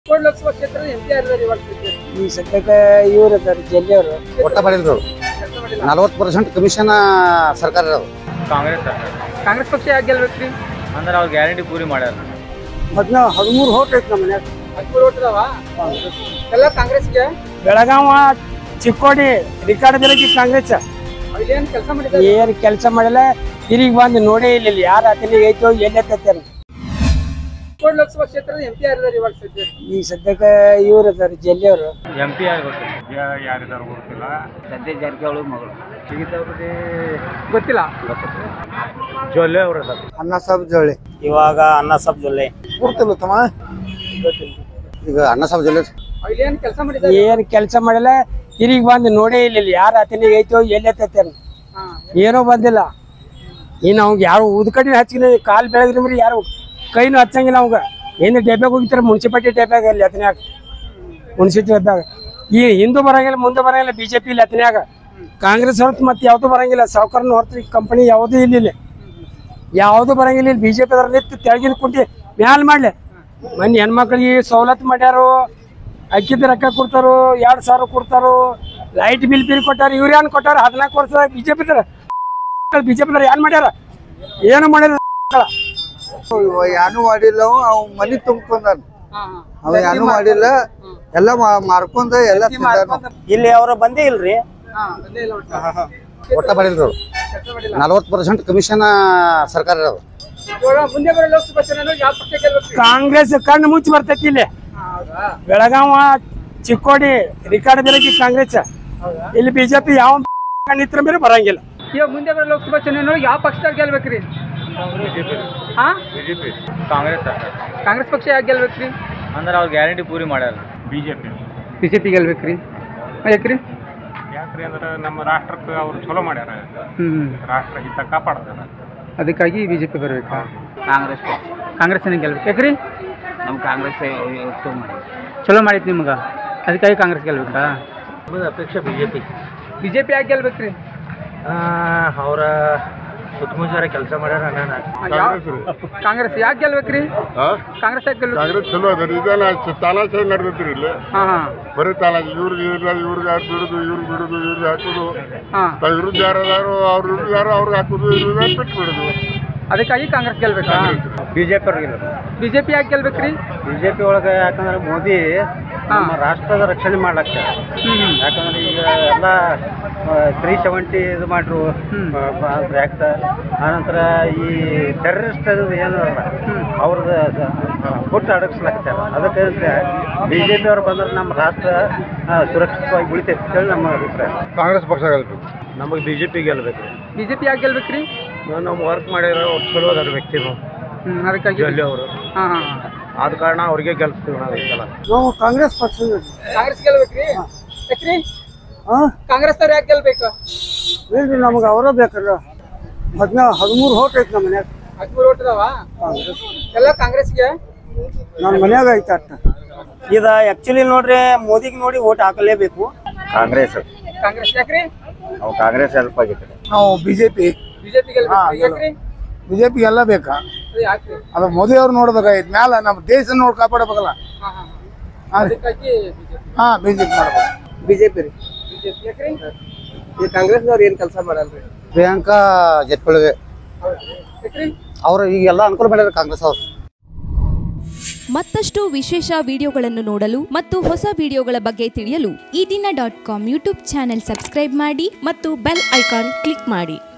ಲೋಕಸಭಾ ಕ್ಷೇತ್ರದ ಎಂಪಿ ಯಾರಿದ್ದಾರೆ ಇವಾಗ ಈ ಸದ್ಯಕ್ಕೆ ಇವರು ಇದ್ದಾರೆ ಜಲ್ಲಿ ಅವರು ಒಟ್ಟ ಮಾಡಿದ್ರು 40% ಕಮಿಷನ್ ಸರ್ಕಾರ ಇರೋದು ಕಾಂಗ್ರೆಸ್ ಪಕ್ಷ ಯಾಕೆ ಗೆಲ್ಬೇಕ್ರಿ ಅಂದ್ರೆ ಅವ್ರು ಗ್ಯಾರಂಟಿ ಪೂರಿ ಮಾಡ್ಯಾರ 13 ಹೋಟ್ ಐತಿ ನಮ್ಮ ಮನ್ಯಾಗ 13 ಓಟ್ ಅದಾವ ಎಲ್ಲ ಕಾಂಗ್ರೆಸ್ಗೆ ಬೆಳಗಾವ ಚಿಕ್ಕೋಡಿ ರಿಕಾರ್ಡ್ ಬೆಳಗ್ಗೆ ಕಾಂಗ್ರೆಸ್ ಇಲ್ಲೇನ್ ಕೆಲಸ ಮಾಡಿದ್ದಾರೆ ಏನ್ ಕೆಲಸ ಮಾಡಿಲ್ಲ ತಿರುಗಿ ಬಂದು ನೋಡೇ ಇಲ್ಲ ಯಾರ ಅತಲಿ ಐತೋ ಎಲ್ಲೈತೆ ಲೋಕಸಭಾ ಕ್ಷೇತ್ರದ ಎಂಪಿ ಯಾರಿದ್ದಾರೆ ಇವಾಗ ಸದ್ಯ ಈ ಸದ್ಯಕ್ಕೆ ಇವರು ಇದ್ದಾರೆ ಜಲ್ಲಿ ಅವರು MP ಯಾರಿದಾರು ಗೊತ್ತಿಲ್ಲ. ಸದ್ಯ ಜಾರಕಿಹೊಳಿ ಮಗಳು ಗೊತ್ತಿಲ್ಲ ಜೊಲ್ಲೆ ಅವ್ರ ಅನ್ನ ಸಾಬ್ ಜೋಳಿ ಇವಾಗ ಅನ್ನ ಸಬ್ ಜೊಲ್ಲೆ ಗೊತ್ತಿಲ್ಲ ತಮ್ಮ ಈಗ ಅಣ್ಣ ಸಾಬ್ ಜೊಲ್ಲೆ ಇಲ್ಲೇನ್ ಕೆಲಸ ಮಾಡಿದ್ದಾರೆ ಏನ್ ಕೆಲಸ ಮಾಡಿಲ್ಲ ತಿರುಗಿ ಬಂದು ನೋಡೇ ಇಲ್ಲ ಯಾರ ಅತಲಿ ಐತೋ ಎಲ್ಲೈತೆ ಏನೋ ಬಂದಿಲ್ಲ ಇನ್ನು ಅವ್ಗೆ ಯಾರು ಉದ್ಕಡಿ ಹಚ್ಚಿನ ಕಾಲ್ ಬೆಳಗ್ರಿ ಯಾರು ಕೈನು ಹಚ್ಚಂಗಿಲ್ಲ ಅವಂಗ ಏನು ಡಬ್ಯಾಗ ಹೋಗಿರ್ತಾರೆ ಮುನ್ಸಿಪಾಲಿಟಿ ಡಬ್ಯಾಗ ಅಲ್ಲಿ ಅತನ್ಯಾಗ ಮುನ್ಸಿಪಾಲಿಟಿ ಡಬ್ಯಾಗ ಈ ಹಿಂದೂ ಬರಂಗಿಲ್ಲ ಮುಂದೆ ಬರಂಗಿಲ್ಲ ಬಿಜೆಪಿ ಇಲ್ಲಿ ಅತನ್ಯಾಗ ಕಾಂಗ್ರೆಸ್ ಹೊರತು ಮತ್ತೆ ಯಾವ್ದು ಬರಂಗಿಲ್ಲ ಸಾವುಕಾರನ ಹೊರತು ಕಂಪನಿ ಯಾವುದೂ ಇಲ್ಲಿ ಯಾವುದು ಬರಂಗಿಲ್ಲ ಇಲ್ಲಿ ಬಿಜೆಪಿ ಅದ್ರ ನಿಂತು ತೆಳಗಿನ ಕುಂಟಿ ಮ್ಯಾಲ ಮಾಡ್ಲಿ ಮನೆ ಹೆಣ್ಮಕ್ಳಿಗೆ ಸವಲತ್ತು ಮಾಡ್ಯಾರು ಅಕ್ಕಿದ ರೊಕ್ಕ ಕೊಡ್ತಾರು 2,000 ಕೊಡ್ತಾರು ಲೈಟ್ ಬಿಲ್ ಕೊಟ್ಟಾರ ಇವ್ರು ಏನ್ ಕೊಟ್ಟಾರ 14 ವರ್ಷ ಬಿಜೆಪಿ ಏನ್ ಮಾಡ್ಯಾರ ಏನು ಮಾಡ್ಯಾರ ಯಾನು ಮಾಡಿಲ್ಲ ಅವ್ ಮನಿ ತುಂಬ್ಕೊಂಡಾನ ಅವ ಯಾನು ಮಾಡಿಲ್ಲ ಎಲ್ಲ ಮಾರ್ಕೊಂಡ ಎಲ್ಲ ಇಲ್ಲಿ ಅವ್ರ ಬಂದೇ ಇಲ್ರಿ ಒಟ್ಟ ಮಾಡಿದ್ರು 40% ಕಮಿಷನ್ ಸರ್ಕಾರ ಇರೋದು ಮುಂದೆ ಬರೋ ಲೋಕಸಭಾ ಚುನಾವಣೆ ಯಾವ ಪಕ್ಷ ಗೆಲ್ಬೇಕು ಕಾಂಗ್ರೆಸ್ ಕಣ್ಣು ಮುಚ್ಚಿ ಬರ್ತೈತಿ ಇಲ್ಲಿ ಬೆಳಗಾವ ಚಿಕ್ಕೋಡಿ ರಿಕಾರ್ಡ್ ಬೆಳಗ್ಗೆ ಕಾಂಗ್ರೆಸ್ ಇಲ್ಲಿ ಬಿಜೆಪಿ ಯಾವ ನಿತ್ರ ಮೇಲೆ ಬರಂಗಿಲ್ಲ ಇವಾಗ ಮುಂದೆ ಬರೋ ಲೋಕಸಭಾ ಚುನಾವಣೆ ಯಾವ ಪಕ್ಷದಾಗ ಗೆಲ್ಬೇಕ್ರಿ ಹಾ ಬಿಜೆಪಿ ಕಾಂಗ್ರೆಸ್ ಪಕ್ಷ ಯಾಕೆ ಗೆಲ್ಬೇಕ್ರಿ ಅಂದ್ರೆ ಅವ್ರು ಗ್ಯಾರಂಟಿ ಪೂರಿ ಮಾಡ್ಯಾರ ಬಿಜೆಪಿ ಗೆಲ್ಬೇಕ್ರಿ ಯಾಕ್ರಿ ಯಾಕ್ರಿ ಅಂದ್ರೆ ನಮ್ಮ ರಾಷ್ಟ್ರಕ್ಕೆ ಅವ್ರು ಚಲೋ ಮಾಡ್ಯಾರ ರಾಷ್ಟ್ರ ಹಿತ ಕಾಪಾಡ್ತಾರ ಅದಕ್ಕಾಗಿ ಬಿಜೆಪಿ ಬರ್ಬೇಕಾ ಕಾಂಗ್ರೆಸ್ ಕಾಂಗ್ರೆಸ್ ಗೆಲ್ಬೇಕು ಯಾಕ್ರಿ ನಮ್ಮ ಕಾಂಗ್ರೆಸ್ ಚಲೋ ಮಾಡೈತಿ ನಿಮ್ಗೆ ಅದಕ್ಕಾಗಿ ಕಾಂಗ್ರೆಸ್ ಗೆಲ್ಬೇಕಾ ಅಪೇಕ್ಷೆ ಬಿಜೆಪಿ ಯಾಕೆ ಗೆಲ್ಬೇಕ್ರಿ ಅವರ ಸುತ್ತಮುತ್ತಾರ ಕೆಲಸ ಮಾಡ್ಯಾರ ಕಾಂಗ್ರೆಸ್ ಯಾಕೆ ಗೆಲ್ಬೇಕ್ರಿ ಕಾಂಗ್ರೆಸ್ ಯಾಕೆ ಗೆಲ್ಬೇಕು ಕಾಂಗ್ರೆಸ್ ಚಲೋ ಅದ ಇದೆಲ್ಲ ತಾನಾಶೆ ನಡೆದೈತ್ರಿ ಇಲ್ಲಿ ಬರೀ ತಾನಾಶ ಇವ್ರಿಗೆ ಹಾಕುದು ತಾವ್ ವಿರುದ್ಧ ಯಾರದಾರು ಅವ್ರ ವಿರುದ್ಧ ಯಾರು ಅವ್ರಿಗೆ ಹಾಕುದು ಇವ್ರಿಗೆ ಬಿಟ್ಟು ಬಿಡುದು ಅದಕ್ಕಾಗಿ ಕಾಂಗ್ರೆಸ್ ಗೆಲ್ಬೇಕಾ ಬಿಜೆಪಿ ಅವ್ರಿಗೆ ಬಿಜೆಪಿ ಯಾಕೆ ಗೆಲ್ಬೇಕ್ರಿ ಬಿಜೆಪಿ ಒಳಗೆ ಯಾಕಂದ್ರೆ ಮೋದಿ ನಮ್ಮ ರಾಷ್ಟ್ರದ ರಕ್ಷಣೆ ಮಾಡ್ಲಕ್ಕ ಯಾಕಂದ್ರೆ ಈಗ ಎಲ್ಲ 370 ಇದು ಮಾಡ್ರು ಆ್ಯಕ್ಟ್ ಆನಂತರ ಈ ಟೆರರಿಸ್ಟ್ ಅದು ಏನು ಅವ್ರದ್ದು ಹುಟ್ಟು ಅಡಗಿಸ್ಲಾಗ್ತಾರೆ ಅದಕ್ಕೆ ಬಿಜೆಪಿ ಅವ್ರು ಬಂದ್ರೆ ನಮ್ಮ ರಾಷ್ಟ್ರ ಸುರಕ್ಷಿತವಾಗಿ ಉಳಿತೈತೆ ಅಂತೇಳಿ ನಮ್ಮ ಅಭಿಪ್ರಾಯ. ಕಾಂಗ್ರೆಸ್ ಪಕ್ಷ ಗೆಲ್ಬೇಕು ನಮಗೆ ಬಿಜೆಪಿ ಗೆಲ್ಬೇಕು. ಬಿಜೆಪಿ ಯಾಕೆ ಗೆಲ್ಬೇಕ್ರಿ ನಾವು ವರ್ಕ್ ಮಾಡಿರೋ ಅವ್ರು ಚಲೋ ಅದಾರ ವ್ಯಕ್ತಿಗಳು ಅದಕ್ಕಾಗಿ ಜೊಲ್ಲೆ ಅವರು ಆದ ಕಾರಣ ಅವ್ರಿಗೆ ಗೆಲ್ಸ್ತೀವಿ ನಾವು ಈ ಸಲ. ನಾವು ಕಾಂಗ್ರೆಸ್ ಪಕ್ಷ ಕಾಂಗ್ರೆಸ್ ಗೆಲ್ಬೇಕ್ರಿ ಯಾಕ್ರಿ ಕಾಂಗ್ರೆಸ್ ಅವ್ರು ಯಾಕೆ ಗೆಲ್ಬೇಕು ಇಲ್ರಿ ನಮ್ಗೆ ಅವರ ಬೇಕಲ್ಲ 13 ಹೋಟ್ ಐತಿ ನಮ್ಮ ಮನ್ಯಾಗ 13 ಓಟ್ ಅದಾವ ಎಲ್ಲ ಕಾಂಗ್ರೆಸ್ಗೆ ನನ್ನ ಮನ್ಯಾಗ ಐತೆ ಅಷ್ಟ ಇದು ಆಕ್ಚುಲಿ ನೋಡ್ರಿ ಮೋದಿಗೆ ನೋಡಿ ಓಟ್ ಹಾಕಲೇಬೇಕು ಕಾಂಗ್ರೆಸ್ ಯಾಕ್ರಿ ನಾವು ಕಾಂಗ್ರೆಸ್ ಹೆಲ್ಪ್ ಆಗೈತೆ. ನಾವು ಬಿಜೆಪಿ ಗೆಲ್ಬೇಕು ಯಾಕ್ರಿ ಬಿಜೆಪಿ ಎಲ್ಲ ಬೇಕಾ ಯಾಕ್ರಿ ಅದು ಮೋದಿ ಅವ್ರು ನೋಡ್ಬೇಕಾಗಿತ್ತು ಮ್ಯಾಲ ನಮ್ಮ ದೇಶ ನೋಡಿ ಕಾಪಾಡಬೇಕಲ್ಲ ಅದಕ್ಕಾಗಿ ಬಿಜೆಪಿ ಮಾಡ್ಬೇಕು ಬಿಜೆಪಿ ರೀ ಬಿಜೆಪಿ ಯಾಕ್ರಿ ಈ ಕಾಂಗ್ರೆಸ್ನವ್ರು ಏನ್ ಕೆಲಸ ಮಾಡಲ್ರಿ ಪ್ರಿಯಾಂಕಾ ಜಟ್ಕೊಳಗೆ ಯಾಕ್ರಿ ಅವರು ಈಗೆಲ್ಲ ಅನುಕೂಲ ಮಾಡ್ಯಾರ ಕಾಂಗ್ರೆಸ್ ಅವ್ರು. ಮತ್ತಷ್ಟು ವಿಶೇಷ ವಿಡಿಯೋಗಳನ್ನು ನೋಡಲು ಮತ್ತು ಹೊಸ ವಿಡಿಯೋಗಳ ಬಗ್ಗೆ ತಿಳಿಯಲು ಈ ದಿನ .com ಯೂಟ್ಯೂಬ್ ಚಾನೆಲ್ ಸಬ್ಸ್ಕ್ರೈಬ್ ಮಾಡಿ ಮತ್ತು ಬೆಲ್ ಐಕಾನ್ ಕ್ಲಿಕ್ ಮಾಡಿ.